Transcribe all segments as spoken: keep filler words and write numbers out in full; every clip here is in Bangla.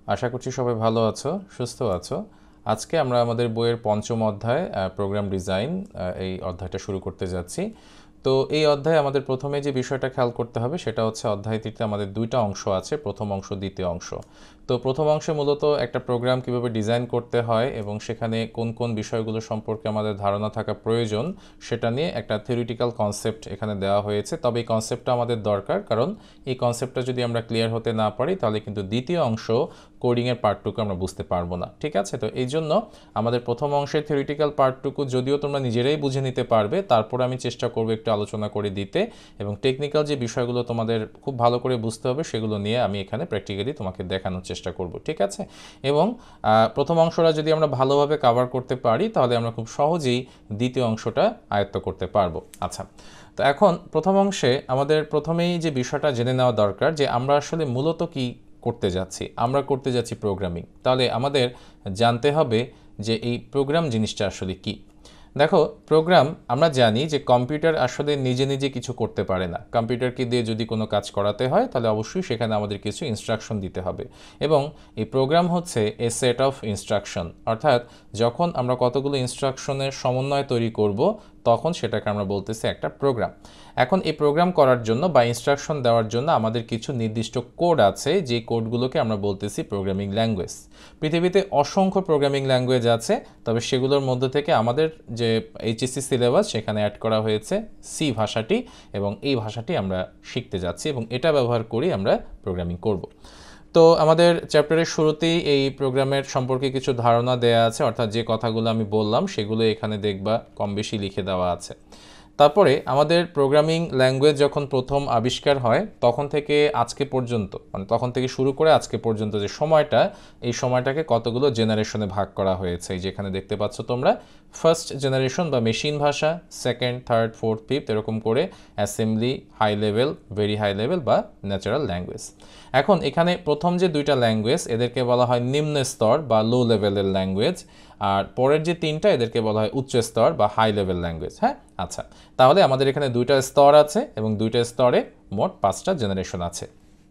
আশা করছি সবাই ভালো আছো, সুস্থ আছো। আজকে আমরা আমাদের বইয়ের পঞ্চম অধ্যায় প্রোগ্রাম ডিজাইন এই অধ্যায়টা শুরু করতে যাচ্ছি। তো এই অধ্যায়ে আমাদের প্রথমে যে বিষয়টা খেয়াল করতে হবে সেটা হচ্ছে অধ্যায়টিতে আমাদের দুইটা অংশ আছে, প্রথম অংশ দ্বিতীয় অংশ। তো প্রথম অংশে মূলত একটা প্রোগ্রাম কিভাবে ডিজাইন করতে হয় এবং সেখানে কোন কোন বিষয়গুলো সম্পর্কে আমাদের ধারণা থাকা প্রয়োজন সেটা নিয়ে একটা থিওরিটিক্যাল কনসেপ্ট এখানে দেওয়া হয়েছে। তবে এই কনসেপ্টটা আমাদের দরকার, কারণ এই কনসেপ্টটা যদি আমরা ক্লিয়ার হতে না পারি তাহলে কিন্তু দ্বিতীয় অংশ কোডিংয়ের পার্টটুকু আমরা বুঝতে পারবো না। ঠিক আছে, তো এই জন্য আমাদের প্রথম অংশের থিওরিটিক্যাল পার্টটুকু যদিও তোমরা নিজেরাই বুঝে নিতে পারবে, তারপর আমি চেষ্টা করবো একটু আলোচনা করে দিতে, এবং টেকনিক্যাল যে বিষয়গুলো তোমাদের খুব ভালো করে বুঝতে হবে সেগুলো নিয়ে আমি এখানে প্র্যাকটিক্যালি তোমাকে দেখানোর চেষ্টা করব। ঠিক আছে, এবং প্রথম অংশটা যদি আমরা ভালোভাবে কভার করতে পারি তাহলে আমরা খুব সহজেই দ্বিতীয় অংশটা আয়ত্ত করতে পারবো। আচ্ছা, তো এখন প্রথম অংশে আমাদের প্রথমেই যে বিষয়টা জেনে নেওয়া দরকার যে আমরা আসলে মূলত কি করতে যাচ্ছি। আমরা করতে যাচ্ছি প্রোগ্রামিং। তাহলে আমাদের জানতে হবে যে এই প্রোগ্রাম জিনিসটা আসলে কি। দেখো, প্রোগ্রাম আমরা জানি যে কম্পিউটার আসলে নিজে নিজে কিছু করতে পারে না। কম্পিউটারকে দিয়ে যদি কোনো কাজ করাতে হয় তাহলে অবশ্যই সেখানে আমাদের কিছু ইনস্ট্রাকশন দিতে হবে, এবং এই প্রোগ্রাম হচ্ছে এ সেট অফ ইনস্ট্রাকশন। অর্থাৎ যখন আমরা কতগুলো ইনস্ট্রাকশনের সমন্বয় তৈরি করব তখন সেটাকে আমরা বলতেছি একটা প্রোগ্রাম। এখন এই প্রোগ্রাম করার জন্য বা ইনস্ট্রাকশন দেওয়ার জন্য আমাদের কিছু নির্দিষ্ট কোড আছে, যে কোডগুলোকে আমরা বলতেছি প্রোগ্রামিং ল্যাঙ্গুয়েজ। পৃথিবীতে অসংখ্য প্রোগ্রামিং ল্যাঙ্গুয়েজ আছে, তবে সেগুলোর মধ্যে থেকে আমাদের যে এইচএসসি সিলেবাস সেখানে অ্যাড করা হয়েছে সি ভাষাটি, এবং এই ভাষাটি আমরা শিখতে যাচ্ছি এবং এটা ব্যবহার করি আমরা প্রোগ্রামিং করব। তো আমাদের চ্যাপ্টারের শুরুতেই এই প্রোগ্রামের সম্পর্কে কিছু ধারণা দেয়া আছে, অর্থাৎ যে কথাগুলো আমি বললাম সেগুলো এখানে দেখবা কম বেশি লিখে দেওয়া আছে। তারপরে আমাদের প্রোগ্রামিং ল্যাঙ্গুয়েজ যখন প্রথম আবিষ্কার হয় তখন থেকে আজকে পর্যন্ত, মানে তখন থেকে শুরু করে আজকে পর্যন্ত যে সময়টা, এই সময়টাকে কতগুলো জেনারেশনে ভাগ করা হয়েছে। এই যেখানে দেখতে পাচ্ছ তোমরা, ফার্স্ট জেনারেশন বা মেশিন ভাষা, সেকেন্ড, থার্ড, ফোর্থ, ফিফথ, এরকম করে assembly, high level, very high level বা ন্যাচারাল ল্যাঙ্গুয়েজ। এখন এখানে প্রথম যে দুইটা ল্যাঙ্গুয়েজ এদেরকে বলা হয় নিম্ন স্তর বা লো লেভেলের ল্যাঙ্গুয়েজ, আর পরের যে তিনটা এদেরকে বলা হয় উচ্চ স্তর বা হাই লেভেল ল্যাঙ্গুয়েজ। হ্যাঁ, আচ্ছা, তাহলে আমাদের এখানে দুইটা স্তর আছে এবং দুইটা স্তরে মোট পাঁচটা জেনারেশন আছে।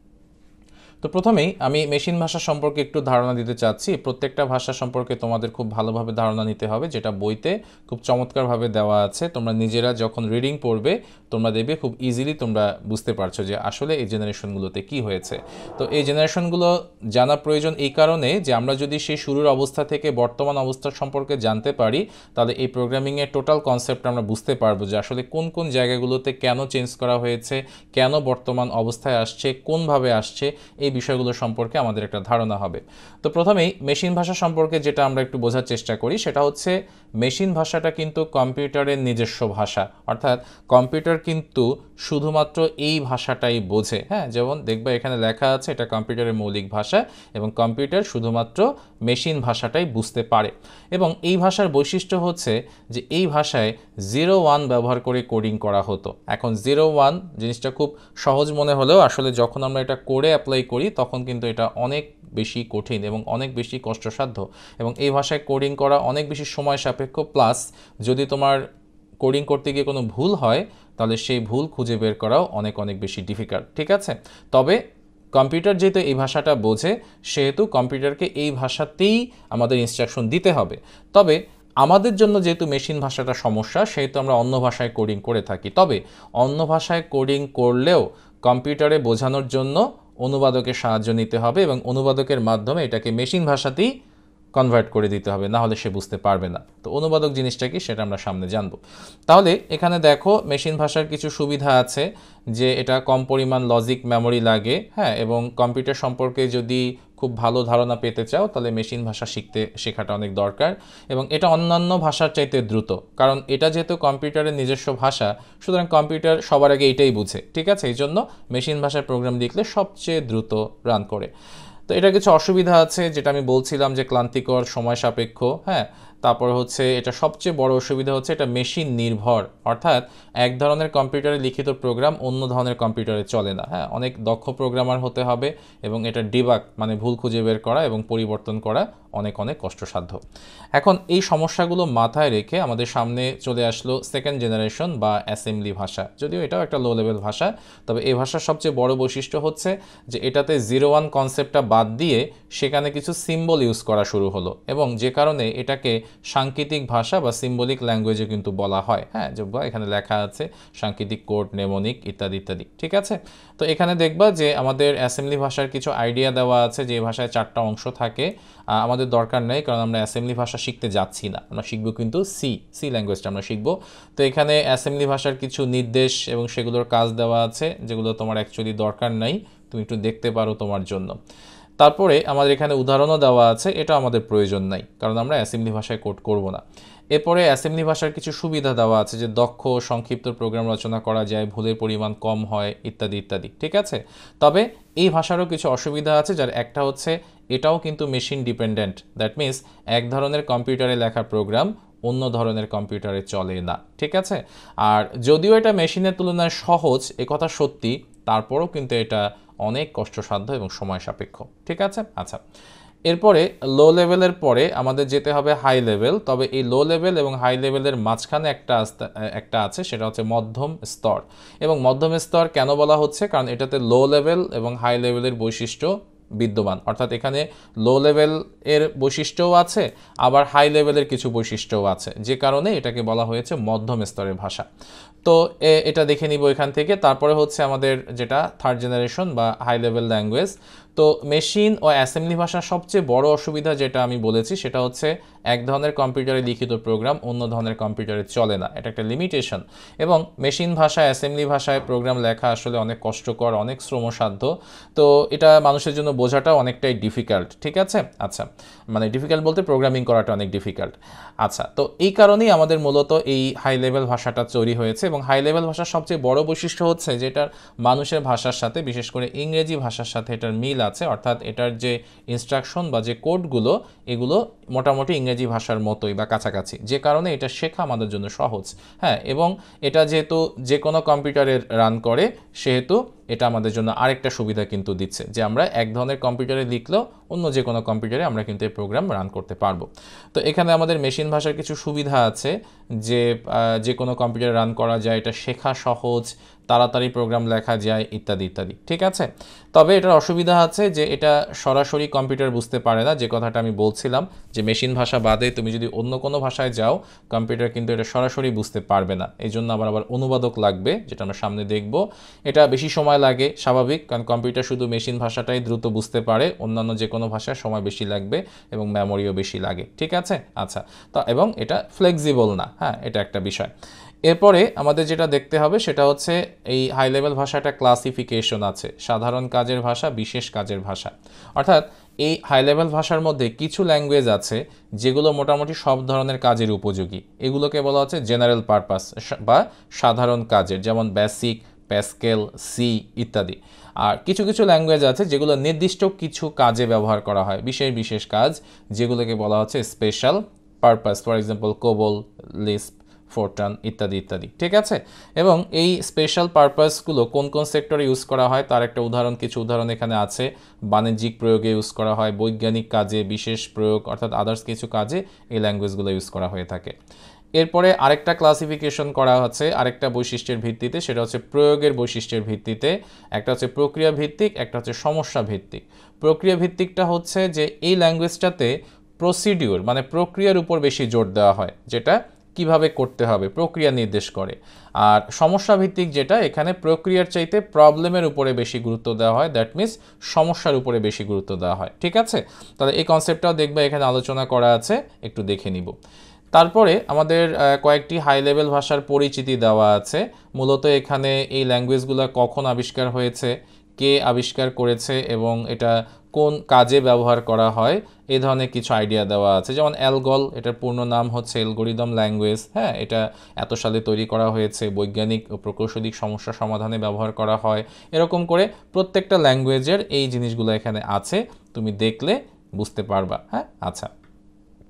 তো প্রথমেই আমি মেশিন ভাষা সম্পর্কে একটু ধারণা দিতে চাচ্ছি। প্রত্যেকটা ভাষা সম্পর্কে তোমাদের খুব ভালোভাবে ধারণা নিতে হবে, যেটা বইতে খুব চমৎকারভাবে দেওয়া আছে। তোমরা নিজেরা যখন রিডিং পড়বে তোমরা দেখবে খুব ইজিলি তোমরা বুঝতে পারছো যে আসলে এই জেনারেশনগুলোতে কি হয়েছে। তো এই জেনারেশনগুলো জানা প্রয়োজন এই কারণে যে আমরা যদি সেই শুরুর অবস্থা থেকে বর্তমান অবস্থা সম্পর্কে জানতে পারি তাহলে এই প্রোগ্রামিংয়ের টোটাল কনসেপ্ট আমরা বুঝতে পারবো যে আসলে কোন কোন জায়গাগুলোতে কেন চেঞ্জ করা হয়েছে, কেন বর্তমান অবস্থায় আসছে, কোনভাবে আসছে, এই বিষয়গুলো সম্পর্কে আমাদের একটা ধারণা হবে। তো প্রথমেই মেশিন ভাষা সম্পর্কে যেটা আমরা একটু বোঝার চেষ্টা করি সেটা হচ্ছে মেশিন ভাষাটা কিন্তু কম্পিউটারের নিজস্ব ভাষা, অর্থাৎ কম্পিউটার কিন্তু শুধুমাত্র এই ভাষাটাই বোঝে। হ্যাঁ, যেমন দেখবা এখানে লেখা আছে এটা কম্পিউটারের মৌলিক ভাষা, এবং কম্পিউটার শুধুমাত্র মেশিন ভাষাটাই বুঝতে পারে। এবং এই ভাষার বৈশিষ্ট্য হচ্ছে যে এই ভাষায় জিরো ওয়ান ব্যবহার করে কোডিং করা হতো। এখন জিরো ওয়ান জিনিসটা খুব সহজ মনে হলেও আসলে যখন আমরা এটা কোডে অ্যাপ্লাই করি তখন কিন্তু এটা অনেক বেশি কঠিন এবং অনেক বেশি কষ্টসাধ্য, এবং এই ভাষায় কোডিং করা অনেক বেশি সময় সাপেক্ষ। প্লাস যদি তোমার কোডিং করতে গিয়ে কোনো ভুল হয় তাহলে সেই ভুল খুঁজে বের করাও অনেক অনেক বেশি ডিফিকাল্ট। ঠিক আছে, তবে কম্পিউটার যেহেতু এই ভাষাটা বোঝে সেহেতু কম্পিউটারকে এই ভাষাতেই আমাদের ইনস্ট্রাকশন দিতে হবে। তবে আমাদের জন্য যেহেতু মেশিন ভাষাটা সমস্যা সেহেতু আমরা অন্য ভাষায় কোডিং করে থাকি। তবে অন্য ভাষায় কোডিং করলেও কম্পিউটারে বোঝানোর জন্য অনুবাদকের সাহায্য নিতে হবে, এবং অনুবাদকের মাধ্যমে এটাকে মেশিন ভাষাতেই কনভার্ট করে দিতে হবে, না হলে সে বুঝতে পারবে না। তো অনুবাদক জিনিসটা কি সেটা আমরা সামনে জানব। তাহলে এখানে দেখো মেশিন ভাষার কিছু সুবিধা আছে, যে এটা কম পরিমাণ লজিক মেমোরি লাগে। হ্যাঁ, এবং কম্পিউটার সম্পর্কে যদি খুব ভালো ধারণা পেতে চাও তাহলে মেশিন ভাষা শিখতে শেখাটা অনেক দরকার, এবং এটা অন্যান্য ভাষার চাইতে দ্রুত, কারণ এটা যেহেতু কম্পিউটারের নিজস্ব ভাষা সুতরাং কম্পিউটার সবার আগে এটাই বুঝে। ঠিক আছে, এই জন্য মেশিন ভাষায় প্রোগ্রাম লিখলে সবচেয়ে দ্রুত রান করে। তো এটা কিছু অসুবিধা আছে, যেটা আমি বলছিলাম যে ক্লান্তিকর, সময় সাপেক্ষ। হ্যাঁ, তারপর হচ্ছে এটা সবচেয়ে বড় অসুবিধা হচ্ছে এটা মেশিন নির্ভর, অর্থাৎ এক ধরনের কম্পিউটারে লিখিত প্রোগ্রাম অন্য ধরনের কম্পিউটারে চলে না। হ্যাঁ, অনেক দক্ষ প্রোগ্রামার হতে হবে এবং এটা ডিবাগ মানে ভুল খুঁজে বের করা এবং পরিবর্তন করা অনেক অনেক কষ্টসাধ্য। এখন এই সমস্যাগুলো মাথায় রেখে আমাদের সামনে চলে আসলো সেকেন্ড জেনারেশন বা অ্যাসেম্বলি ভাষা। যদিও এটাও একটা লো লেভেল ভাষা, তবে এই ভাষার সবচেয়ে বড় বৈশিষ্ট্য হচ্ছে যে এটাতে জিরো ওয়ান কনসেপ্টটা বাদ দিয়ে সেখানে কিছু সিম্বল ইউজ করা শুরু হলো, এবং যে কারণে এটাকে সাংকেতিক ভাষা বা সিম্বলিক ল্যাঙ্গুয়েজে কিন্তু বলা হয়। হ্যাঁ, যে এখানে লেখা আছে সাংকেতিক কোড, নেমোনিক ইত্যাদি ইত্যাদি। ঠিক আছে, তো এখানে দেখবা যে আমাদের অ্যাসেম্বলি ভাষার কিছু আইডিয়া দেওয়া আছে, যে ভাষায় চারটা অংশ থাকে। আমাদের দরকার নেই, কারণ আমরা অ্যাসেম্বলি ভাষা শিখতে যাচ্ছি না, আমরা শিখবো কিন্তু সি সি ল্যাঙ্গুয়েজটা আমরা শিখবো। তো এখানে অ্যাসেম্বলি ভাষার কিছু নির্দেশ এবং সেগুলোর কাজ দেওয়া আছে, যেগুলো তোমার অ্যাকচুয়ালি দরকার নাই, তুমি একটু দেখতে পারো তোমার জন্য। তারপরে আমাদের এখানে উদাহরণও দেওয়া আছে, এটা আমাদের প্রয়োজন নাই, কারণ আমরা অ্যাসেম্বলি ভাষায় কোড করব না। এরপরে অ্যাসেম্বলি ভাষার কিছু সুবিধা দেওয়া আছে, যে দক্ষ সংক্ষিপ্ত প্রোগ্রাম রচনা করা যায়, ভুলের পরিমাণ কম হয় ইত্যাদি ইত্যাদি। ঠিক আছে, তবে এই ভাষারও কিছু অসুবিধা আছে, যার একটা হচ্ছে এটাও কিন্তু মেশিন ডিপেন্ডেন্ট। দ্যাট মিনস এক ধরনের কম্পিউটারে লেখা প্রোগ্রাম অন্য ধরনের কম্পিউটারে চলে না। ঠিক আছে, আর যদিও এটা মেশিনের তুলনায় সহজ, একথা সত্যি, তারপরও কিন্তু এটা অনেক কষ্টসাধ্য এবং সময় সাপেক্ষ। ঠিক আছে, আচ্ছা, এরপরে লো লেভেলের পরে আমাদের যেতে হবে হাই লেভেল। তবে এই লো লেভেল এবং হাই লেভেলের মাঝখানে একটা একটা আছে, সেটা হচ্ছে মধ্যম স্তর। এবং মধ্যম স্তর কেন বলা হচ্ছে, কারণ এটাতে লো লেভেল এবং হাই লেভেলের বৈশিষ্ট্য বিদ্যমান, অর্থাৎ এখানে লো লেভেল এর বৈশিষ্ট্যও আছে, আবার হাই লেভেলের কিছু বৈশিষ্ট্যও আছে, যে কারণে এটাকে বলা হয়েছে মধ্যম স্তরের ভাষা। তো এটা দেখে নিব এখান থেকে। তারপরে হচ্ছে আমাদের যেটা থার্ড জেনারেশন বা হাই লেভেল ল্যাঙ্গুয়েজ। তো মেশিন ও অ্যাসেম্বলি ভাষার সবচেয়ে বড় অসুবিধা যেটা আমি বলেছি, সেটা হচ্ছে এক ধরনের কম্পিউটারে লিখিত প্রোগ্রাম অন্য ধরনের কম্পিউটারে চলে না, এটা একটা লিমিটেশন। এবং মেশিন ভাষা, অ্যাসেম্বলি ভাষায় প্রোগ্রাম লেখা আসলে অনেক কষ্টকর, অনেক শ্রমসাধ্য। তো এটা মানুষের জন্য বোঝাটা অনেকটাই ডিফিকাল্ট। ঠিক আছে, আচ্ছা, মানে ডিফিকাল্ট বলতে প্রোগ্রামিং করাটা অনেক ডিফিকাল্ট। আচ্ছা, তো এই কারণেই আমাদের মূলত এই হাই লেভেল ভাষাটা তৈরি হয়েছে। এবং হাই লেভেল ভাষার সবচেয়ে বড় বৈশিষ্ট্য হচ্ছে যে এটার মানুষের ভাষার সাথে, বিশেষ করে ইংরেজি ভাষার সাথে এটার মিল আছে, অর্থাৎ এটার যে ইনস্ট্রাকশন বা যে কোডগুলো, এগুলো মোটামুটি ইংরেজি ভাষার মতোই বা কাছাকাছি, যে কারণে এটা শেখা আমাদের জন্য সহজ। হ্যাঁ, এবং এটা যেহেতু যে কোনো কম্পিউটারে রান করে, সেহেতু এটা আমাদের জন্য আরেকটা সুবিধা কিন্তু দিচ্ছে, যে আমরা এক ধরনের কম্পিউটারে লিখলেও অন্য যে কোনো কম্পিউটারে আমরা কিন্তু এই প্রোগ্রাম রান করতে পারবো। তো এখানে আমাদের মেশিন ভাষার কিছু সুবিধা আছে, যে যে কোনো কম্পিউটারে রান করা যায়, এটা শেখা সহজ, তাড়াতাড়ি প্রোগ্রাম লেখা যায় ইত্যাদি ইত্যাদি। ঠিক আছে, তবে এটার অসুবিধা আছে যে এটা সরাসরি কম্পিউটার বুঝতে পারে না, যে কথাটা আমি বলছিলাম, যে মেশিন ভাষা বাদে তুমি যদি অন্য কোনো ভাষায় যাও, কম্পিউটার কিন্তু এটা সরাসরি বুঝতে পারবে না। এই জন্য আবার আবার অনুবাদক লাগবে, যেটা আমরা সামনে দেখব। এটা বেশি সময় লাগে, স্বাভাবিক, কারণ কম্পিউটার শুধু মেশিন ভাষাটাই দ্রুত বুঝতে পারে, অন্যান্য যে কোনো ভাষায় সময় বেশি লাগবে এবং মেমোরিও বেশি লাগে। ঠিক আছে, আচ্ছা, তো এবং এটা ফ্লেক্সিবল না। হ্যাঁ, এটা একটা বিষয়। এরপরে আমাদের যেটা দেখতে হবে সেটা হচ্ছে এই হাই লেভেল ভাষাটা ক্লাসিফিকেশন আছে, সাধারণ কাজের ভাষা, বিশেষ কাজের ভাষা। অর্থাৎ এই হাই লেভেল ভাষার মধ্যে কিছু ল্যাঙ্গুয়েজ আছে যেগুলো মোটামুটি সব ধরনের কাজের উপযোগী, এগুলোকে বলা হচ্ছে জেনারেল পারপাস বা সাধারণ কাজের, যেমন বেসিক, প্যাসকেল, সি ইত্যাদি। আর কিছু কিছু ল্যাঙ্গুয়েজ আছে যেগুলো নির্দিষ্ট কিছু কাজে ব্যবহার করা হয়, বিশেষ বিশেষ কাজ, যেগুলোকে বলা হচ্ছে special purpose, for example COBOL, Lisp, Fortran ইত্যাদি ইত্যাদি। ঠিক আছে, এবং এই স্পেশাল পারপাসগুলো কোন কোন সেক্টরে ইউজ করা হয় তার একটা উদাহরণ, কিছু উদাহরণ এখানে আছে। বাণিজ্যিক প্রয়োগে ইউজ করা হয়, বৈজ্ঞানিক কাজে, বিশেষ প্রয়োগ অর্থাৎ আদার্স কিছু কাজে এই ল্যাঙ্গুয়েজগুলো ইউজ করা হয়ে থাকে। এরপরে আরেকটা ক্লাসিফিকেশন করা হচ্ছে আরেকটা বৈশিষ্ট্যের ভিত্তিতে, সেটা হচ্ছে প্রয়োগের বৈশিষ্ট্যের ভিত্তিতে। একটা হচ্ছে প্রক্রিয়া ভিত্তিক, একটা হচ্ছে সমস্যা ভিত্তিক। প্রক্রিয়া ভিত্তিকটা হচ্ছে যে এই ল্যাঙ্গুয়েজটাতে প্রসিডিউর মানে প্রক্রিয়ার উপর বেশি জোর দেওয়া হয়, যেটা কিভাবে করতে হবে প্রক্রিয়া নির্দেশ করে। আর সমস্যা ভিত্তিক যেটা, এখানে প্রক্রিয়ার চাইতে প্রবলেমের উপরে বেশি গুরুত্ব দেওয়া হয়, দ্যাট মিনস সমস্যার উপরে বেশি গুরুত্ব দেওয়া হয়। ঠিক আছে, তাহলে এই কনসেপ্টটাও দেখবে এখানে আলোচনা করা আছে, একটু দেখে নিব। তারপরে আমাদের কয়েকটি হাই লেভেল ভাষার পরিচিতি দেওয়া আছে। মূলত এখানে এই ল্যাঙ্গুয়েজগুলো কখন আবিষ্কার হয়েছে, কে আবিষ্কার করেছে এবং এটা কোন কাজে ব্যবহার করা হয়, এই ধরনের কিছু আইডিয়া দেওয়া আছে। যেমন অ্যালগল, এটার পূর্ণ নাম হচ্ছে অ্যালগরিদম ল্যাঙ্গুয়েজ। হ্যাঁ, এটা এত সালে তৈরি করা হয়েছে, বৈজ্ঞানিক ও প্রকৌশলিক সমস্যা সমাধানে ব্যবহার করা হয়। এরকম করে প্রত্যেকটা ল্যাঙ্গুয়েজের এই জিনিসগুলো এখানে আছে, তুমি দেখলে বুঝতে পারবা। হ্যাঁ, আচ্ছা,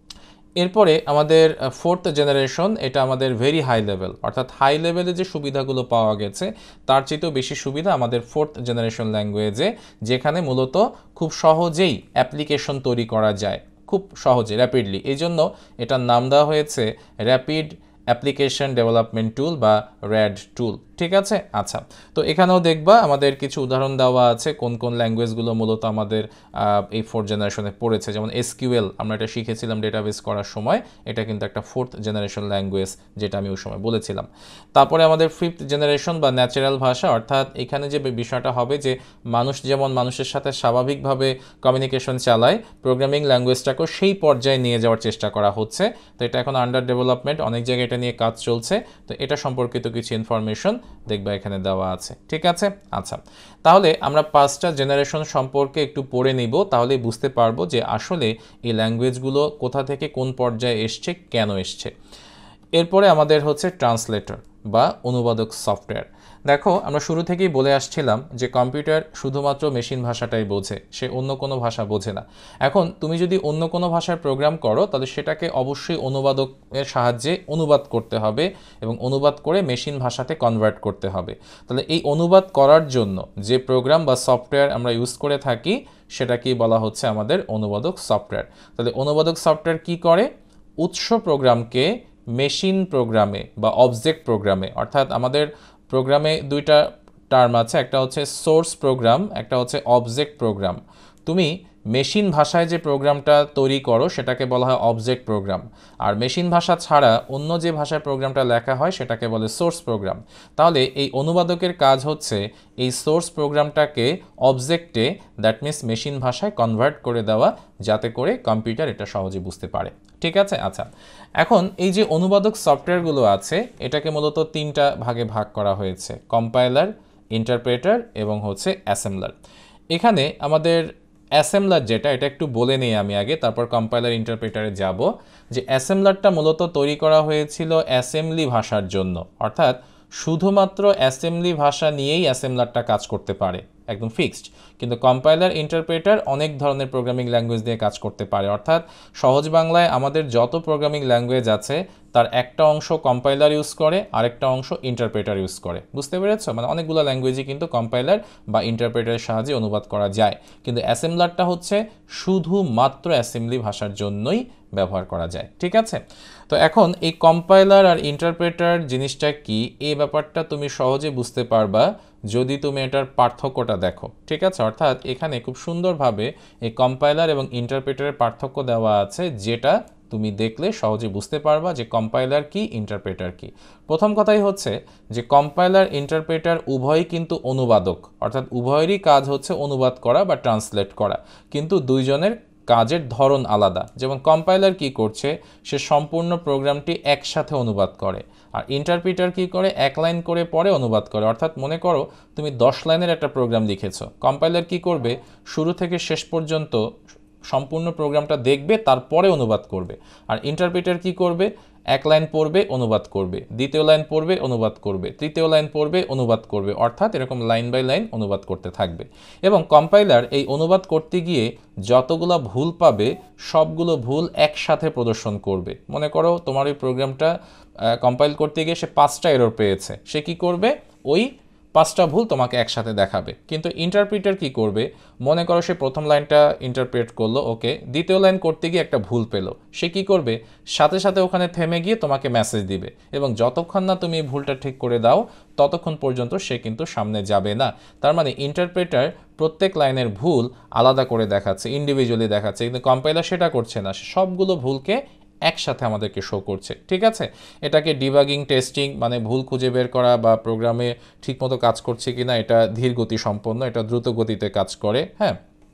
এরপরে আমাদের ফোর্থ জেনারেশন, এটা আমাদের ভেরি হাই লেভেল, অর্থাৎ হাই লেভেলে যে সুবিধাগুলো পাওয়া গেছে তার চেয়েও বেশি সুবিধা আমাদের ফোর্থ জেনারেশন ল্যাঙ্গুয়েজে, যেখানে মূলত খুব সহজেই অ্যাপ্লিকেশন তৈরি করা যায়, খুব সহজে, র্যাপিডলি। এই জন্য এটার নাম দেওয়া হয়েছে র্যাপিড অ্যাপ্লিকেশন ডেভেলপমেন্ট টুল বা র্যাড টুল। ঠিক আছে, আচ্ছা। তো এখানেও দেখবা আমাদের কিছু উদাহরণ দেওয়া আছে কোন কোন ল্যাঙ্গুয়েজগুলো মূলত আমাদের এই ফোর্থ জেনারেশনে পড়েছে। যেমন এসকিউএল আমরা এটা শিখেছিলাম ডেটাবেস করার সময়, এটা কিন্তু একটা ফোর্থ জেনারেশন ল্যাঙ্গুয়েজ, যেটা আমি ওই সময় বলেছিলাম। তারপরে আমাদের ফিফথ জেনারেশন বা ন্যাচারাল ভাষা, অর্থাৎ এখানে যে বিষয়টা হবে যে মানুষ যেমন মানুষের সাথে স্বাভাবিকভাবে কমিউনিকেশন চালায়, প্রোগ্রামিং ল্যাঙ্গুয়েজটাকেও সেই পর্যায়ে নিয়ে যাওয়ার চেষ্টা করা হচ্ছে। তো এটা এখন আন্ডার ডেভেলপমেন্ট, অনেক জায়গায় এটা নিয়ে কাজ চলছে। তো এটা সম্পর্কিত কিছু ইনফরমেশন দেখবা এখানে দেওয়া আছে। ঠিক আছে, আচ্ছা। তাহলে আমরা পাঁচটা জেনারেশন সম্পর্কে একটু পড়ে নিব, তাহলে বুঝতে পারবো যে আসলে এই ল্যাঙ্গুয়েজগুলো কোথা থেকে কোন পর্যায়ে এসছে, কেন এসছে। এরপরে আমাদের হচ্ছে ট্রান্সলেটর বা অনুবাদক সফটওয়্যার। দেখো, আমরা শুরু থেকেই বলে আসছিলাম যে কম্পিউটার শুধুমাত্র মেশিন ভাষাটাই বোঝে, সে অন্য কোনো ভাষা বোঝে না। এখন তুমি যদি অন্য কোনো ভাষায় প্রোগ্রাম করো, তাহলে সেটাকে অবশ্যই অনুবাদকের সাহায্যে অনুবাদ করতে হবে এবং অনুবাদ করে মেশিন ভাষাতে কনভার্ট করতে হবে। তাহলে এই অনুবাদ করার জন্য যে প্রোগ্রাম বা সফটওয়্যার আমরা ইউজ করে থাকি, সেটাকেই বলা হচ্ছে আমাদের অনুবাদক সফটওয়্যার। তাহলে অনুবাদক সফটওয়্যার কি করে? উৎস প্রোগ্রামকে মেশিন প্রোগ্রামে বা অবজেক্ট প্রোগ্রামে, অর্থাৎ আমাদের প্রোগ্রামে দুইটা টার্ম আছে, একটা হচ্ছে সোর্স প্রোগ্রাম, একটা হচ্ছে অবজেক্ট প্রোগ্রাম। তুমি মেশিন ভাষায় যে প্রোগ্রামটা তৈরি করো সেটাকে বলা হয় অবজেক্ট প্রোগ্রাম, আর মেশিন ভাষা ছাড়া অন্য যে ভাষায় প্রোগ্রামটা লেখা হয় সেটাকে বলে সোর্স প্রোগ্রাম। তাহলে এই অনুবাদকের কাজ হচ্ছে এই সোর্স প্রোগ্রামটাকে অবজেক্টে, দ্যাট মিনস মেশিন ভাষায় কনভার্ট করে দেওয়া, যাতে করে কম্পিউটার এটা সহজে বুঝতে পারে। ঠিক আছে, আচ্ছা। এখন এই যে অনুবাদক সফটওয়্যারগুলো আছে, এটাকে মূলত তিনটা ভাগে ভাগ করা হয়েছে: কম্পাইলার, ইন্টারপ্রেটার এবং হচ্ছে অ্যাসেম্বলার। এখানে আমাদের অ্যাসেম্বলার যেটা, এটা একটু বলে নিই আমি আগে, তারপর কম্পাইলার ইন্টারপ্রেটারে যাব। যে অ্যাসেম্বলারটা মূলত তৈরি করা হয়েছিল অ্যাসেম্বলি ভাষার জন্য, অর্থাৎ শুধুমাত্র অ্যাসেম্বলি ভাষা নিয়েই অ্যাসেম্বলারটা কাজ করতে পারে, একদম ফিক্সড। কিন্তু কম্পাইলার ইন্টারপ্রেটার অনেক ধরনের প্রোগ্রামিং ল্যাঙ্গুয়েজ দিয়ে কাজ করতে পারে, অর্থাৎ সহজ বাংলায় আমাদের যত প্রোগ্রামিং ল্যাঙ্গুয়েজ আছে তার একটা অংশ কম্পাইলার ইউজ করে, আরেকটা অংশ ইন্টারপ্রেটার ইউজ করে। বুঝতে পেরেছো? মানে অনেকগুলো ল্যাঙ্গুয়েজই কিন্তু কম্পাইলার বা ইন্টারপ্রেটারের সাহায্যে অনুবাদ করা যায়, কিন্তু অ্যাসেম্বলারটা হচ্ছে শুধুমাত্র অ্যাসেম্বলি ভাষার জন্যই ব্যবহার করা যায়। ঠিক আছে, তো এখন এই কম্পাইলার আর ইন্টারপ্রেটার জিনিসটা কি, এই ব্যাপারটা তুমি সহজে বুঝতে পারবা যদি তুমি এটার পার্থক্যটা দেখো। ঠিক আছে, অর্থাৎ এখানে খুব সুন্দরভাবে এই কম্পাইলার এবং ইন্টারপ্রেটারের পার্থক্য দেওয়া আছে, যেটা তুমি দেখলে সহজে বুঝতে পারবা যে কম্পাইলার কি, ইন্টারপ্রেটার কি। প্রথম কথাই হচ্ছে যে কম্পাইলার ইন্টারপ্রেটার উভয়ই কিন্তু অনুবাদক, অর্থাৎ উভয়েরই কাজ হচ্ছে অনুবাদ করা বা ট্রান্সলেট করা, কিন্তু দুইজনের কাজের ধরন আলাদা। যেমন কম্পাইলার কি করছে, সে সম্পূর্ণ প্রোগ্রামটি একসাথে অনুবাদ করে, আর ইন্টারপ্রিটার কি করে, এক লাইন করে পরে অনুবাদ করে। অর্থাৎ মনে করো তুমি দশ লাইনের একটা প্রোগ্রাম লিখেছো, কম্পাইলার কি করবে, শুরু থেকে শেষ পর্যন্ত সম্পূর্ণ প্রোগ্রামটা দেখবে, তারপরে অনুবাদ করবে। আর ইন্টারপ্রিটার কি করবে, এক লাইন পড়বে, অনুবাদ করবে, দ্বিতীয় লাইন পড়বে, অনুবাদ করবে, তৃতীয় লাইন পড়বে, অনুবাদ করবে, অর্থাৎ এরকম লাইন বাই লাইন অনুবাদ করতে থাকবে। এবং কম্পাইলার এই অনুবাদ করতে গিয়ে যতগুলো ভুল পাবে সবগুলো ভুল একসাথে প্রদর্শন করবে। মনে করো তোমার ওই প্রোগ্রামটা কম্পাইল করতে গিয়ে সে পাঁচটা এরর পেয়েছে, সে কি করবে, ওই পাঁচটা ভুল তোমাকে একসাথে দেখাবে। কিন্তু ইন্টারপ্রিটার কি করবে, মনে করো সে প্রথম লাইনটা ইন্টারপ্রেট করলো, ওকে, দ্বিতীয় লাইন করতে গিয়ে একটা ভুল পেলো, সে কি করবে, সাথে সাথে ওখানে থেমে গিয়ে তোমাকে মেসেজ দিবে, এবং যতক্ষণ না তুমি ভুলটা ঠিক করে দাও ততক্ষণ পর্যন্ত সে কিন্তু সামনে যাবে না। তার মানে ইন্টারপ্রেটার প্রত্যেক লাইনের ভুল আলাদা করে দেখাচ্ছে, ইন্ডিভিজুয়ালি দেখাচ্ছে, কিন্তু কম্পাইলার সেটা করছে না, সবগুলো ভুলকে একসাথে আমাদেরকে শো করছে। ঠিক আছে, এটাকে ডিবাগিং টেস্টিং, মানে ভুল খুঁজে বের করা বা প্রোগ্রামে ঠিকমতো কাজ করছে কিনা, এটা ধীর গতি সম্পন্ন, এটা দ্রুত গতিতে কাজ করে। হ্যাঁ,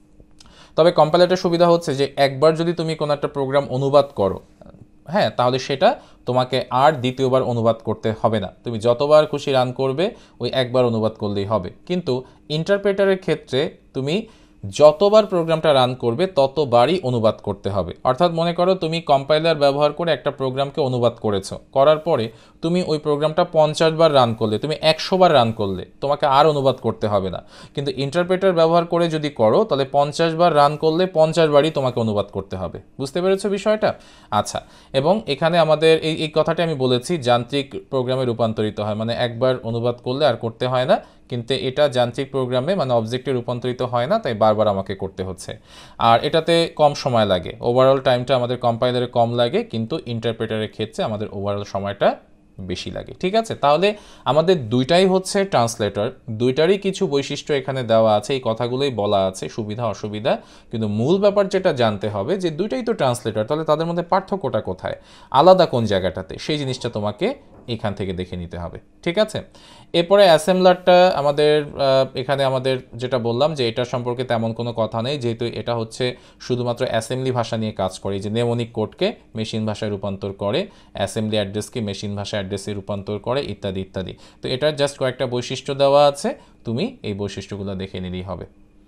তবে কম্পাইলারের সুবিধা হচ্ছে যে একবার যদি তুমি কোনো একটা প্রোগ্রাম অনুবাদ করো, হ্যাঁ, তাহলে সেটা তোমাকে আর দ্বিতীয়বার অনুবাদ করতে হবে না, তুমি যতবার খুশি রান করবে ওই একবার অনুবাদ করলেই হবে। কিন্তু ইন্টারপ্রেটারের ক্ষেত্রে তুমি যতবার প্রোগ্রামটা রান করবে ততবারই অনুবাদ করতে হবে। অর্থাৎ মনে করো তুমি কম্পাইলার ব্যবহার করে একটা প্রোগ্রামকে অনুবাদ করেছো, করার পরে তুমি ওই প্রোগ্রামটা পঞ্চাশ বার রান করলে, তুমি একশো বার রান করলে তোমাকে আর অনুবাদ করতে হবে না। কিন্তু ইন্টারপ্রেটার ব্যবহার করে যদি করো তাহলে পঞ্চাশ বার রান করলে পঞ্চাশ বারই তোমাকে অনুবাদ করতে হবে। বুঝতে পেরেছো বিষয়টা? আচ্ছা, এবং এখানে আমাদের এই এই কথাটা আমি বলেছি যান্ত্রিক প্রোগ্রামে রূপান্তরিত হয়, মানে একবার অনুবাদ করলে আর করতে হয় না, কিন্তু এটা যান্ত্রিক প্রোগ্রামে মানে অবজেক্টে রূপান্তরিত হয় না, তাই বারবার আমাকে করতে হচ্ছে। আর এটাতে কম সময় লাগে, ওভারঅল টাইমটা আমাদের কম্পাইলারে কম লাগে, কিন্তু ইন্টারপ্রেটারের ক্ষেত্রে আমাদের ওভারঅল সময়টা বেশি লাগে। ঠিক আছে, তাহলে আমাদের দুইটাই হচ্ছে ট্রান্সলেটর, দুইটারই কিছু বৈশিষ্ট্য এখানে দেওয়া আছে, এই কথাগুলোই বলা আছে, সুবিধা অসুবিধা, কিন্তু মূল ব্যাপার যেটা জানতে হবে যে দুইটাই তো ট্রান্সলেটর, তাহলে তাদের মধ্যে পার্থক্যটা কোথায়, আলাদা কোন জায়গাটাতে, সেই জিনিসটা তোমাকে এখান থেকে দেখে নিতে হবে। ঠিক আছে, এরপরে অ্যাসেম্বলারটা আমাদের এখানে আমাদের যেটা বললাম যে এটা সম্পর্কে তেমন কোনো কথা নেই, যেহেতু এটা হচ্ছে শুধুমাত্র অ্যাসেম্বলি ভাষা নিয়ে কাজ করে, যে নেমোনিক কোডকে মেশিন ভাষায় রূপান্তর করে, অ্যাসেম্বলি অ্যাড্রেসকে মেশিন ভাষা অ্যাড্রেসে রূপান্তর করে, ইত্যাদি ইত্যাদি। তো এটার জাস্ট কয়েকটা বৈশিষ্ট্য দেওয়া আছে, তুমি এই বৈশিষ্ট্যগুলো দেখে নিলেই হবে।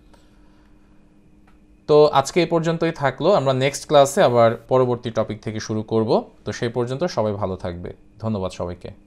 তো আজকে এই পর্যন্তই থাকলো, আমরা নেক্সট ক্লাসে আবার পরবর্তী টপিক থেকে শুরু করব। তো সেই পর্যন্ত সবাই ভালো থাকবে, ধন্যবাদ সবাইকে।